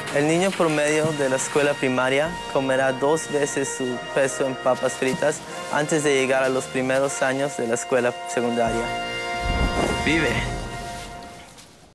El niño promedio de la escuela primaria comerá 2 veces su peso en papas fritas antes de llegar a los primeros años de la escuela secundaria. Vive.